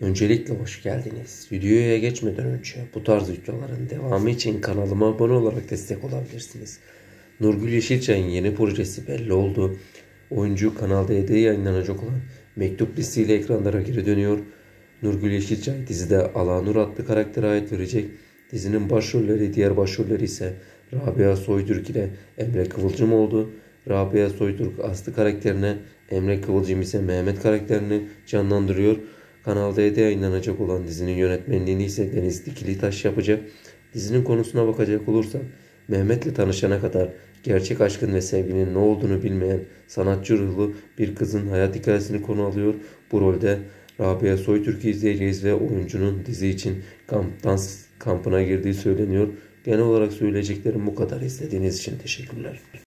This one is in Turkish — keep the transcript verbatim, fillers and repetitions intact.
Öncelikle hoş geldiniz. Videoya geçmeden önce bu tarz videoların devamı için kanalıma abone olarak destek olabilirsiniz. Nurgül Yeşilçay'ın yeni projesi belli oldu. Oyuncu Kanal D'de yayınlanacak olan Mektup listiyle ekranlara geri dönüyor. Nurgül Yeşilçay dizide Alanur adlı karaktere ait verecek. Dizinin başrolleri, diğer başrolleri ise Rabia Soytürk ile Emre Kıvılcım oldu. Rabia Soytürk Aslı karakterine, Emre Kıvılcım ise Mehmet karakterini canlandırıyor. Kanal D'de yayınlanacak olan dizinin yönetmenliğini ise Deniz Dikilitaş yapacak. Dizinin konusuna bakacak olursak, Mehmet'le tanışana kadar gerçek aşkın ve sevginin ne olduğunu bilmeyen sanatçı ruhlu bir kızın hayat hikayesini konu alıyor. Bu rolde Rabia Soytürk'ü izleyeceğiz ve oyuncunun dizi için kamp, dans kampına girdiği söyleniyor. Genel olarak söyleyeceklerim bu kadar. İzlediğiniz için teşekkürler.